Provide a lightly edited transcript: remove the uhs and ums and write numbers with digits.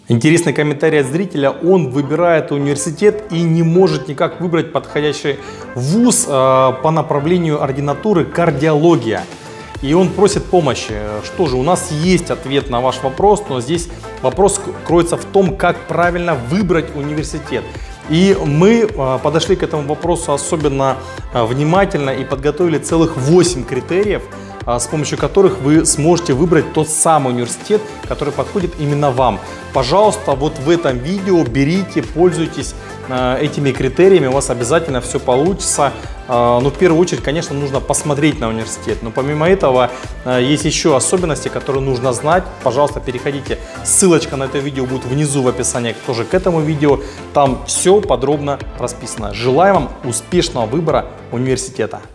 Интересный комментарий от зрителя. Он выбирает университет и не может никак выбрать подходящий вуз по направлению ординатуры кардиология. И он просит помощи. Что же, у нас есть ответ на ваш вопрос, но здесь вопрос кроется в том, как правильно выбрать университет. И мы подошли к этому вопросу особенно внимательно и подготовили целых 8 критериев, с помощью которых вы сможете выбрать тот самый университет, который подходит именно вам. Пожалуйста, вот в этом видео берите, пользуйтесь этими критериями, у вас обязательно все получится. Но в первую очередь, конечно, нужно посмотреть на университет. Но помимо этого, есть еще особенности, которые нужно знать. Пожалуйста, переходите. Ссылочка на это видео будет внизу в описании тоже к этому видео. Там все подробно расписано. Желаю вам успешного выбора университета.